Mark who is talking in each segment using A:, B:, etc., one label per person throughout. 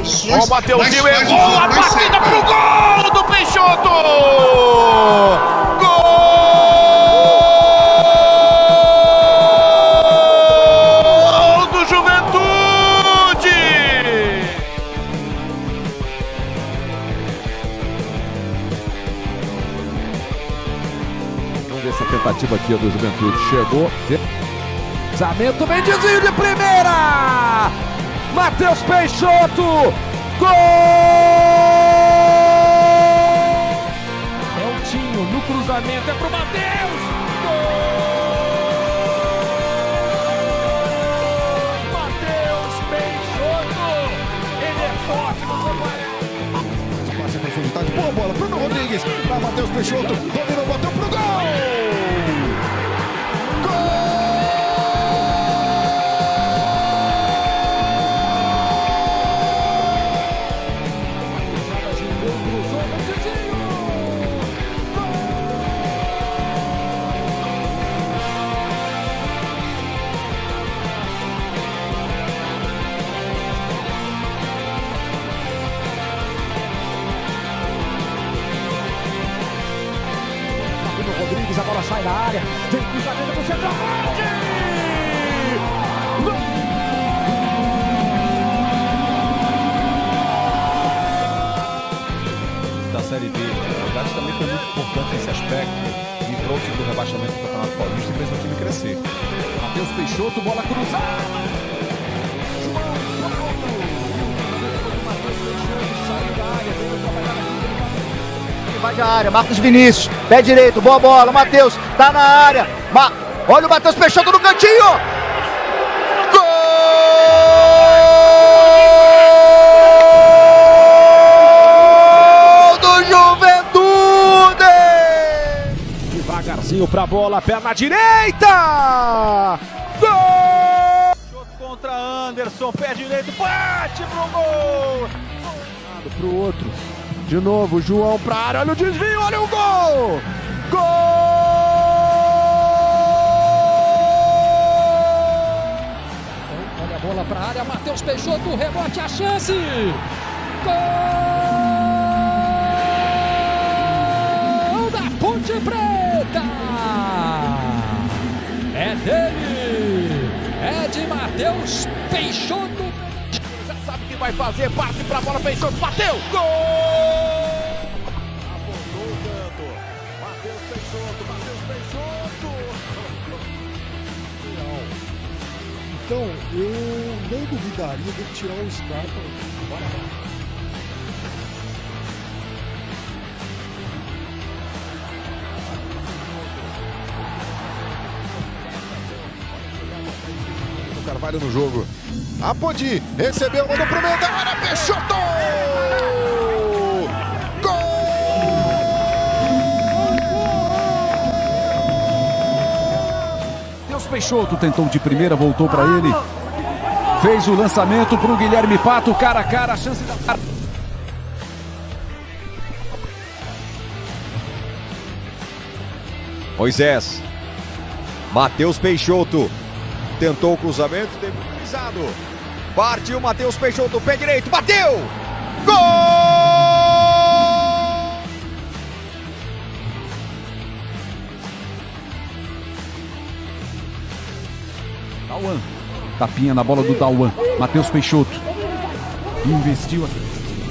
A: Ó, o Mateuzinho errou a batida pro gol do Peixoto! Gol do Juventude!
B: Vamos ver essa tentativa aqui do Juventude. Chegou. Lançamento, vem desvio de primeira! Matheus Peixoto! Gol! É o Tinho no cruzamento, é pro Matheus! Gol! Matheus Peixoto! Ele é forte no gol.
C: Passa a profundidade, boa bola, Bruno Rodrigues, para Matheus Peixoto, dominou, bateu pro gol!
B: Rodrigues, a bola sai da área, tem cruzamento pro centroavante!
D: Da Série B, o Gás também foi muito importante nesse aspecto e trouxe do rebaixamento do Campeonato Paulista e fez o time crescer.
B: Matheus Peixoto, bola cruzada! João, Matheus Peixoto saiu da área, veio trabalhar aqui.
E: Vai da área, Marcos Vinícius, pé direito, boa bola, Matheus, tá na área, olha o Matheus Peixoto no cantinho, gol do Juventude!
B: Devagarzinho pra bola, perna direita, gol!
D: Contra Anderson, pé direito, bate pro gol!
B: Pro outro. De novo, João pra área, olha o desvio, olha o gol! Gol! Olha a bola pra área, Matheus Peixoto, o rebote, a chance! Gol da Ponte Preta! É dele! É de Matheus Peixoto! Já sabe o que vai fazer, parte pra bola, Peixoto, bateu! Gol!
C: Então, eu nem duvidaria de tirar o Scarpa.
A: O Carvalho no jogo. Apodi, recebeu, mandou pro meio da área, Peixoto!
B: Peixoto tentou de primeira, voltou para ele, fez o lançamento para o Guilherme Pato, cara a cara, a chance da...
F: Moisés, Matheus Peixoto, tentou o cruzamento, teve finalizado, partiu Matheus Peixoto, pé direito, bateu, gol!
B: Dauan, tapinha na bola do Dauan, Matheus Peixoto, investiu aqui.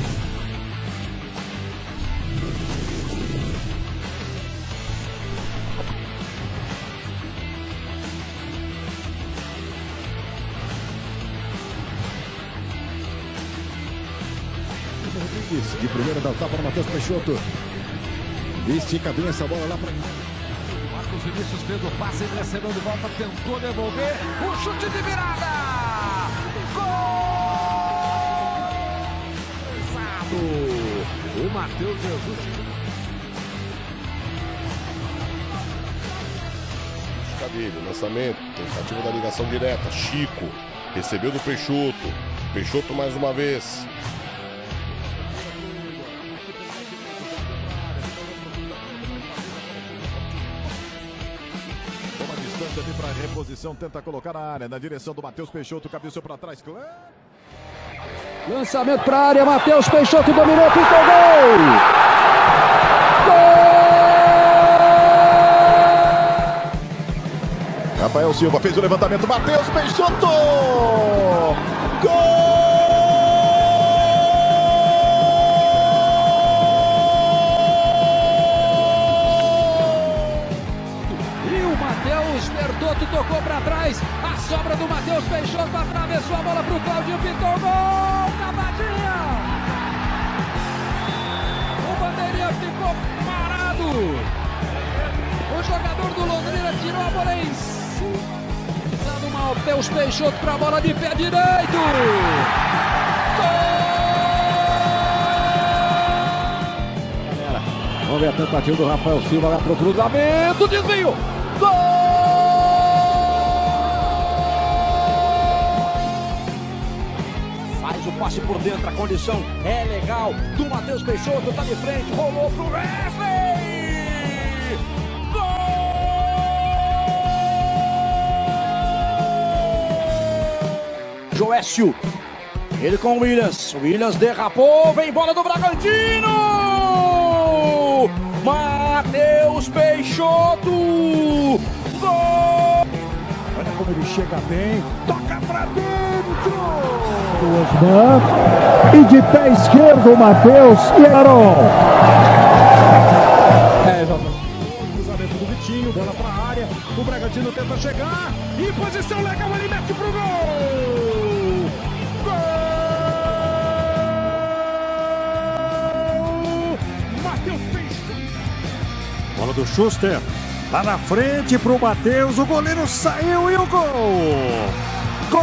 C: De primeira dá o tapa para Matheus Peixoto. Estica bem essa bola lá para
B: Marcos Vinícius fez o passe, ele recebeu de volta, tentou devolver, o chute de virada! Gol! O Matheus Jesus.
G: Cabelo, lançamento, tentativa da ligação direta, Chico, recebeu do Peixoto, Peixoto mais uma vez.
H: Toma distância ali para reposição, tenta colocar na área, na direção do Matheus Peixoto, cabeceou para trás, claro.
B: Lançamento para a área, Matheus Peixoto dominou, pintou gol!
C: Rafael Silva fez o levantamento, Matheus Peixoto! Gol!
B: E o Matheus Bertotto tocou para trás, a sobra do Matheus Peixoto atravessou a bola para o Claudinho, pintou gol! Cavadinha! O bandeirinha ficou parado! O jogador do Londrina tirou a bola em cima. Dando mal, Matheus Peixoto para a bola de pé direito. Gol! Vamos ver a tentativa do Rafael Silva lá para o cruzamento. Desvio. Gol! Faz o passe por dentro. A condição é legal. Do Matheus Peixoto. Está de frente. Rolou para o Wesley. Joécio, ele com o Williams. Williams derrapou, vem bola do Bragantino! Matheus Peixoto! Gol! Olha como ele chega bem, toca pra dentro!
H: E de pé esquerdo, Matheus e Carol.
B: Cruzamento do Vitinho, bola pra área. O Bragantino tenta chegar. Em posição legal, ele mete pro gol!
H: Bola do Schuster, lá na frente pro Matheus, o goleiro saiu e o gol! Gol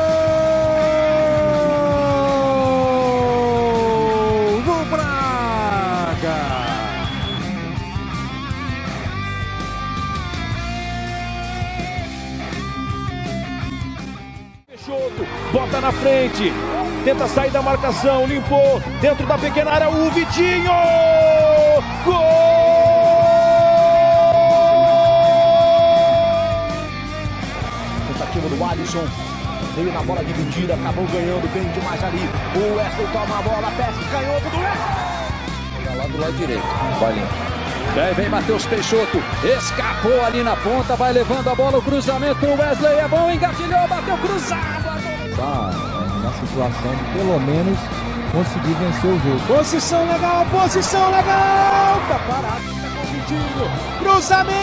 H: do Braga!
I: Peixoto, bota na frente, tenta sair da marcação, limpou, dentro da pequena área, o Vitinho! Gol!
B: Do Alisson, veio na bola dividida, acabou ganhando bem demais ali. O Wesley toma a bola, pesca, canhoto do Wesley. Lá do lado direito, vai limpo. Vem Matheus Peixoto, escapou ali na ponta, vai levando a bola, o cruzamento pro Wesley é bom, engatilhou, bateu cruzado.
J: Tá na situação de pelo menos conseguir vencer o jogo.
B: Posição legal, tá parado, tá competindo, cruzamento!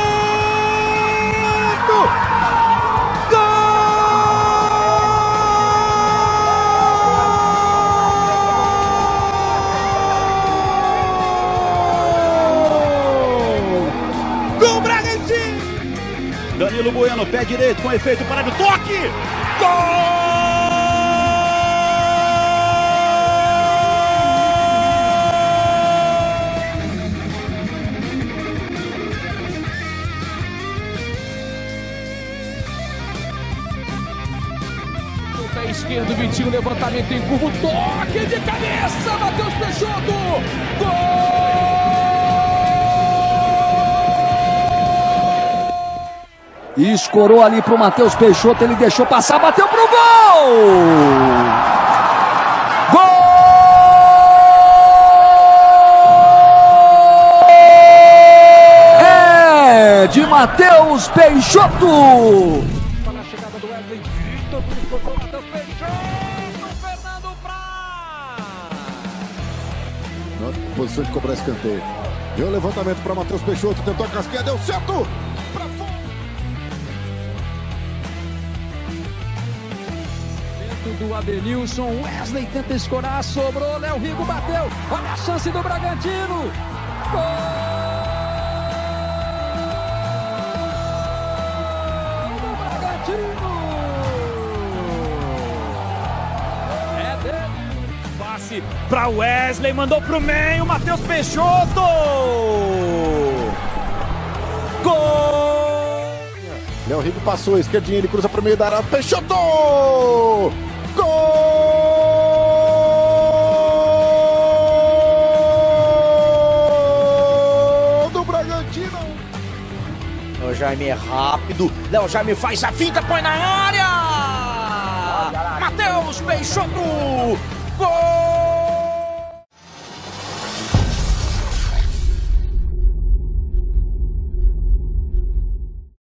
I: Danilo Bueno, pé direito, com efeito para o toque! Gol!
B: O pé esquerdo, Vitinho, levantamento em curva, toque de cabeça, Matheus Peixoto! Gol! E escorou ali pro Matheus Peixoto, ele deixou passar, bateu pro gol! Gol! É de Matheus Peixoto! Na chegada do Wesley, tocou Matheus Peixoto, Fernando Praz!
C: Na posição de cobrar escanteio. Deu o levantamento para Matheus Peixoto, tentou a casquinha, deu certo! Pra fora!
B: Do Adenilson, Wesley tenta escorar, sobrou, Léo Rigo bateu, olha a chance do Bragantino, gol do Bragantino, é dele,
I: Passe para Wesley, mandou pro meio, Matheus Peixoto, gol!
C: Léo Rigo passou, esquerdinha, ele cruza pro meio da área, Peixoto! Gol do Bragantino!
E: O Jaime é rápido. Léo Jaime faz a finta, põe na área!
B: Matheus Peixoto.